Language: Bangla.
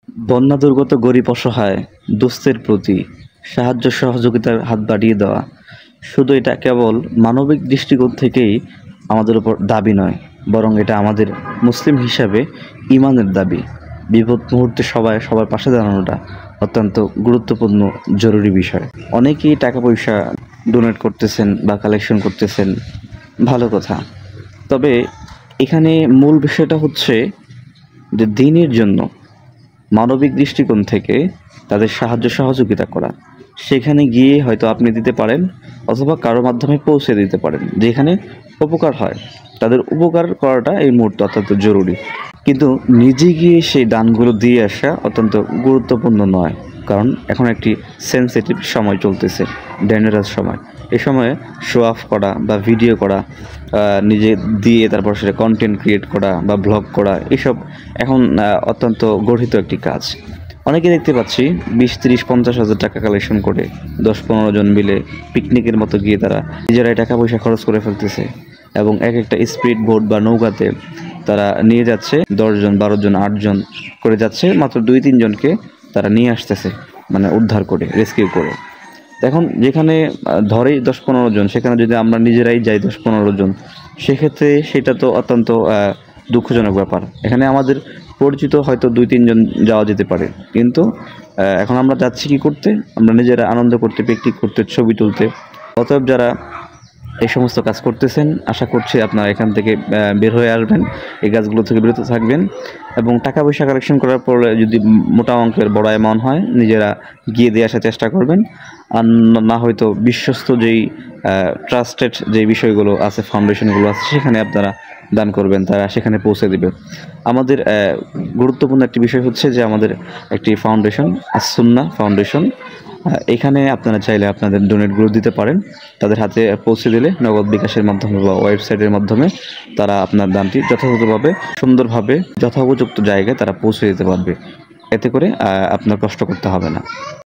বন্যা দুর্গত গরিব অসহায় দুস্থের প্রতি সাহায্য সহযোগিতার হাত বাড়িয়ে দেওয়া শুধু এটা কেবল মানবিক দৃষ্টিকোণ থেকেই আমাদের উপর দাবি নয়, বরং এটা আমাদের মুসলিম হিসাবে ইমানের দাবি। বিপদ মুহূর্তে সবার পাশে দাঁড়ানোটা অত্যন্ত গুরুত্বপূর্ণ, জরুরি বিষয়। অনেকেই টাকা পয়সা ডোনেট করতেছেন বা কালেকশন করতেছেন, ভালো কথা। তবে এখানে মূল বিষয়টা হচ্ছে যে দিনের জন্য মানবিক দৃষ্টিকোণ থেকে তাদের সাহায্য সহযোগিতা করা। সেখানে গিয়ে হয়তো আপনি দিতে পারেন, অথবা কারো মাধ্যমে পৌঁছে দিতে পারেন, যেখানে উপকার হয়। তাদের উপকার করাটা এই মুহূর্তে অত্যন্ত জরুরি। কিন্তু নিজে গিয়ে সেই দানগুলো দিয়ে আসা অত্যন্ত গুরুত্বপূর্ণ নয়, কারণ এখন একটি সেনসিটিভ সময় চলতেছে, ডেঞ্জারাস সময়। এ সময়ে শো অফ করা বা ভিডিও করা, নিজে দিয়ে তারপর সেটা কন্টেন্ট ক্রিয়েট করা বা ব্লগ করা, এসব এখন অত্যন্ত গর্হিত একটি কাজ। অনেকে দেখতে পাচ্ছি 20, 30, 50 হাজার টাকা কালেকশন করে 10-15 জন মিলে পিকনিকের মতো গিয়ে তারা নিজেরাই টাকা পয়সা খরচ করে ফেলতেছে, এবং এক একটা স্পিড বোট বা নৌকাতে তারা নিয়ে যাচ্ছে 10 জন, 12 জন, 8 জন করে যাচ্ছে, মাত্র 2-3 জনকে তারা নিয়ে আসতেছে, মানে উদ্ধার করে, রেস্কিউ করে। এখন যেখানে ধরেই 10-15 জন, সেখানে যদি আমরা নিজেরাই যাই 10-15 জন, সেক্ষেত্রে সেটা তো অত্যন্ত দুঃখজনক ব্যাপার। এখানে আমাদের পরিচিত হয়তো 2-3 জন যাওয়া যেতে পারে, কিন্তু এখন আমরা যাচ্ছি কী করতে? আমরা নিজেরা আনন্দ করতে, পিকনিক করতে, ছবি তুলতে। অতএব যারা এই সমস্ত কাজ করতেছেন, আশা করছি আপনারা এখান থেকে বের হয়ে আসবেন, এই কাজগুলো থেকে বিরত থাকবেন, এবং টাকা পয়সা কালেকশন করার পরে যদি মোটা অঙ্কের বড় অ্যামাউন্ট হয়, নিজেরা গিয়ে দিয়ে আসার চেষ্টা করবেন। আর না হয়তো বিশ্বস্ত যেই ট্রাস্টেড যে বিষয়গুলো আছে, ফাউন্ডেশনগুলো আছে, সেখানে আপনারা দান করবেন, তারা সেখানে পৌঁছে দেবে। আমাদের গুরুত্বপূর্ণ একটি বিষয় হচ্ছে যে আমাদের একটি ফাউন্ডেশন, আস-সুন্নাহ ফাউন্ডেশন। এখানে আপনারা চাইলে আপনাদের ডোনেটগুলো দিতে পারেন। তাদের হাতে পৌঁছে দিলে নগদ বিকাশের মাধ্যমে বা ওয়েবসাইটের মাধ্যমে তারা আপনার দানটি যথাযথভাবে, সুন্দরভাবে, যথোপযুক্ত জায়গায় তারা পৌঁছে দিতে পারবে। এতে করে আপনার কষ্ট করতে হবে না।